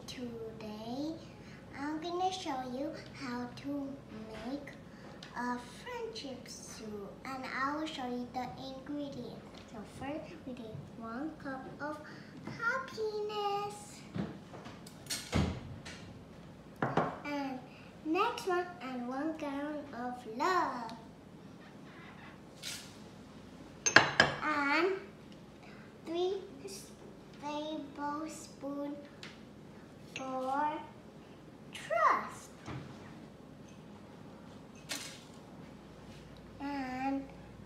Today I'm gonna show you how to make a friendship soup, and I will show you the ingredients. So first we need 1 cup of happiness, and next one, and 1 gallon of love, and 3 tablespoons for trust, and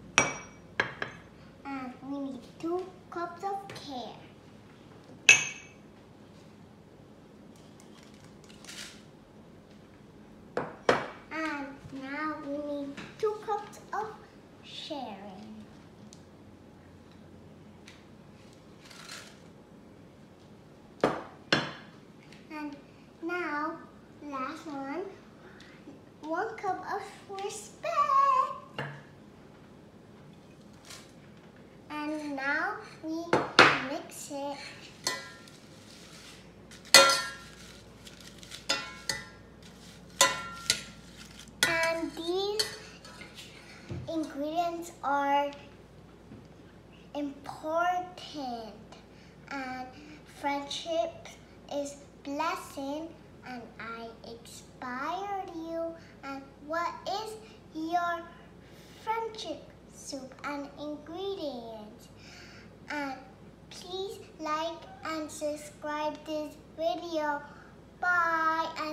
we need 2 cups of care, and now we need 2 cups of sharing. And now, last one, 1 cup of respect. And now we mix it. And these ingredients are important, and friendship is blessing, and I inspired you. And what is your friendship soup and ingredients? And please like and subscribe this video. Bye. And